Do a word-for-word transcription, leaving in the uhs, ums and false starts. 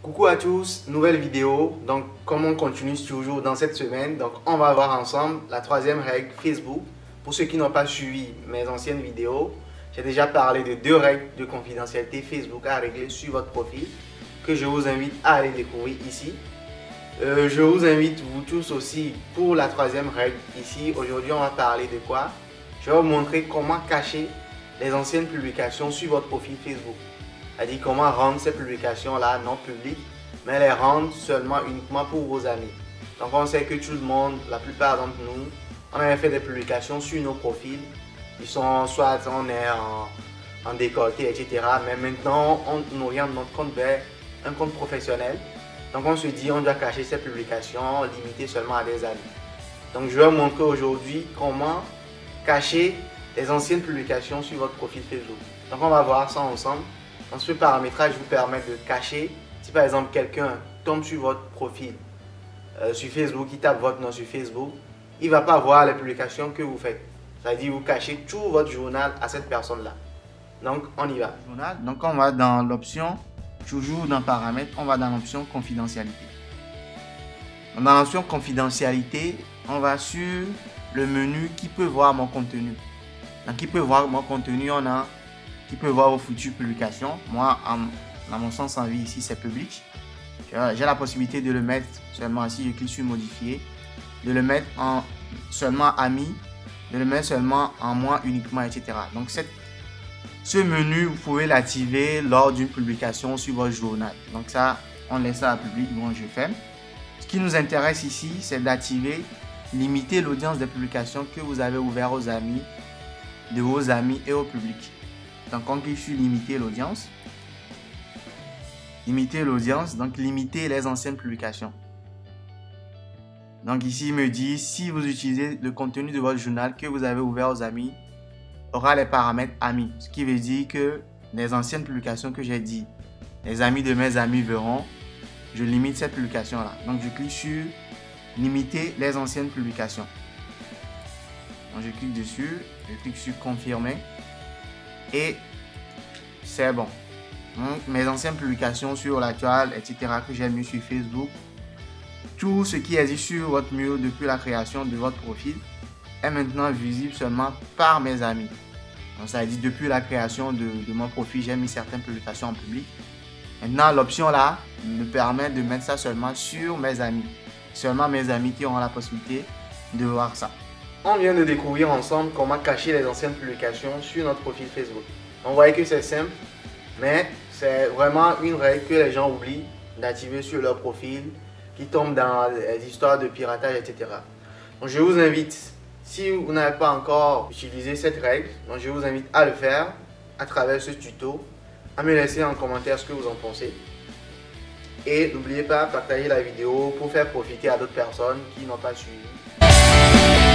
Coucou à tous, nouvelle vidéo. Donc comme on continue toujours dans cette semaine, donc on va voir ensemble la troisième règle Facebook. Pour ceux qui n'ont pas suivi mes anciennes vidéos, j'ai déjà parlé de deux règles de confidentialité Facebook à régler sur votre profil que je vous invite à aller découvrir ici. Euh, je vous invite vous tous aussi pour la troisième règle ici. Aujourd'hui on va parler de quoi? Je vais vous montrer comment cacher les anciennes publications sur votre profil Facebook. C'est-à-dire comment rendre ces publications-là non publiques, mais les rendre seulement uniquement pour vos amis. Donc on sait que tout le monde, la plupart d'entre nous, on avait fait des publications sur nos profils. Ils sont soit on est en, en décolleté, et cetera. Mais maintenant, on oriente notre compte vers un compte professionnel. Donc on se dit on doit cacher ces publications, limiter seulement à des amis. Donc je vais vous montrer aujourd'hui comment cacher les anciennes publications sur votre profil Facebook. Donc on va voir ça ensemble. Dans ce paramétrage vous permet de cacher, si par exemple quelqu'un tombe sur votre profil euh, sur Facebook, il tape votre nom sur Facebook, il ne va pas voir les publications que vous faites. C'est-à-dire vous cachez tout votre journal à cette personne-là. Donc on y va. Journal. Donc on va dans l'option, toujours dans paramètres, on va dans l'option confidentialité. Dans l'option confidentialité, on va sur le menu qui peut voir mon contenu. Donc qui peut voir mon contenu, on a qui peut voir vos futures publications. Moi, en, dans mon sens en vie ici, c'est public. J'ai la possibilité de le mettre seulement, si je clique sur modifier, de le mettre en seulement amis, de le mettre seulement en moi uniquement, et cetera. Donc, cette, ce menu, vous pouvez l'activer lors d'une publication sur votre journal. Donc, ça, on laisse ça à public. Bon, je ferme. Ce qui nous intéresse ici, c'est d'activer, limiter l'audience des publications que vous avez ouvertes aux amis, de vos amis et au public. Donc on clique sur limiter l'audience. Limiter l'audience, donc limiter les anciennes publications. Donc ici il me dit si vous utilisez le contenu de votre journal que vous avez ouvert aux amis, aura les paramètres amis. Ce qui veut dire que les anciennes publications que j'ai dit, les amis de mes amis verront, je limite cette publication là. Donc je clique sur limiter les anciennes publications. Donc je clique dessus, je clique sur confirmer. Et c'est bon. Donc, mes anciennes publications sur la toile, et cetera que j'ai mis sur Facebook, tout ce qui existe sur votre mur depuis la création de votre profil est maintenant visible seulement par mes amis. Donc, ça veut dire depuis la création de, de mon profil, j'ai mis certaines publications en public. Maintenant, l'option là me permet de mettre ça seulement sur mes amis. Seulement mes amis qui auront la possibilité de voir ça. On vient de découvrir ensemble comment cacher les anciennes publications sur notre profil Facebook. On voit que c'est simple, mais c'est vraiment une règle que les gens oublient d'activer sur leur profil, qui tombe dans les histoires de piratage, et cetera. Donc je vous invite, si vous n'avez pas encore utilisé cette règle, donc je vous invite à le faire à travers ce tuto, à me laisser en commentaire ce que vous en pensez. Et n'oubliez pas de partager la vidéo pour faire profiter à d'autres personnes qui n'ont pas suivi.